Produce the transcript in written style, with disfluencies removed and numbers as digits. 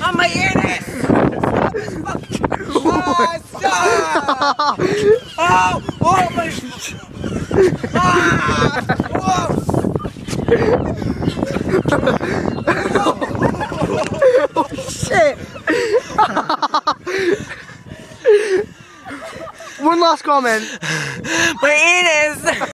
Oh my anus! Oh, stop! Oh my! Oh shit! One last comment. My anus!